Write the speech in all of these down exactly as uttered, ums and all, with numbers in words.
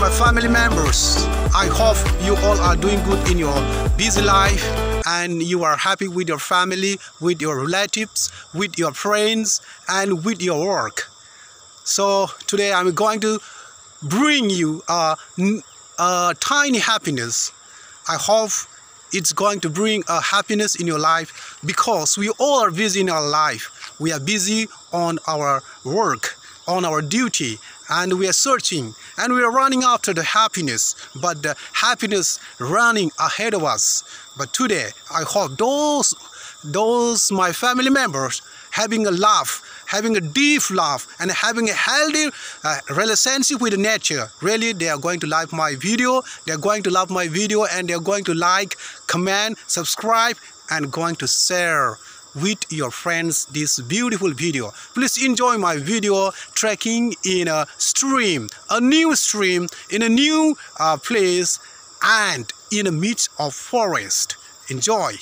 my family members. I hope you all are doing good in your busy life and you are happy with your family, with your relatives, with your friends, and with your work. So today I'm going to bring you a, a tiny happiness. I hope it's going to bring a happiness in your life, because we all are busy in our life. We are busy on our work, on our duty, and we are searching and we are running after the happiness, but the happiness running ahead of us. But today I hope those those my family members having a laugh, having a deep laugh, and having a healthy uh, relationship with nature. Really, they are going to like my video, they are going to love my video, and they are going to like, comment, subscribe, and going to share with your friends this beautiful video. Please enjoy my video trekking in a stream, a new stream, in a new uh, place, and in the midst of forest. Enjoy.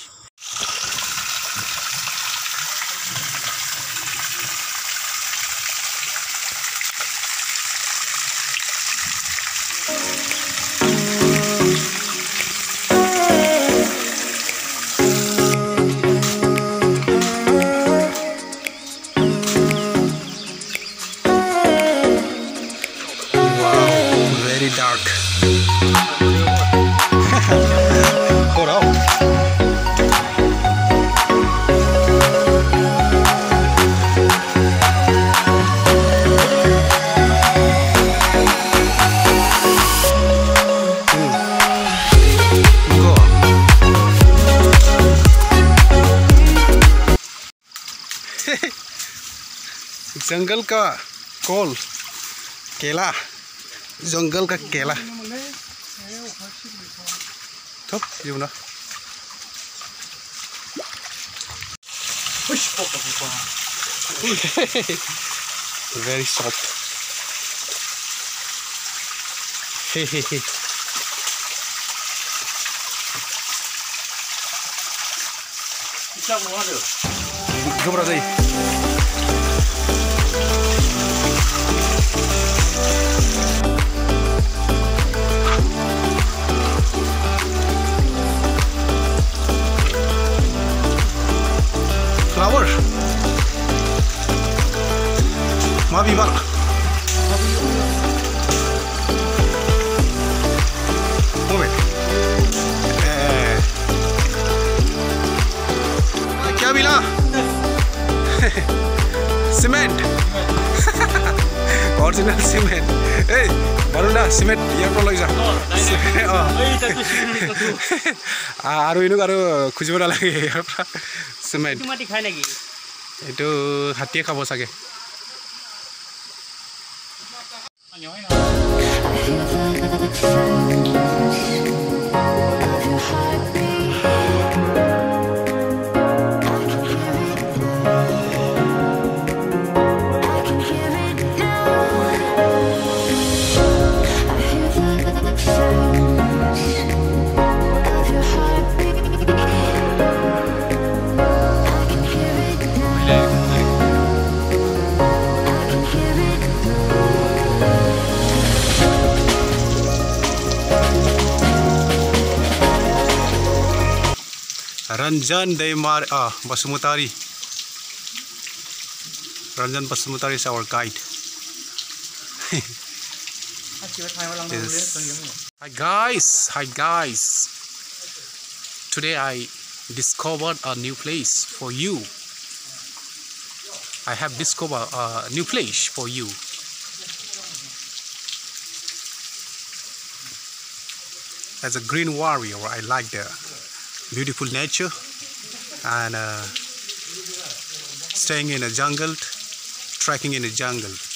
Very dark. Hold up. जंगल का कोल केला, जंगल का केला थोप यो ना very soft. Hey hey hey. Dobra dai. Flower. Mavi bar. Move. Eh. क्या मिला? Cement. Original cement. Hey, baru dah cement yang perlu lagi sah. Ah, aru ini aru khusyuk lagi. Cement. Itu mati khai lagi. Itu hati kabo sage. Ranjan Daimar ah Basumutari. Ranjan Basumutari is our guide. Hi guys, hi guys. Today I discovered a new place for you. I have discovered a new place for you. As a green warrior, I like the beautiful nature and uh, staying in a jungle, trekking in a jungle.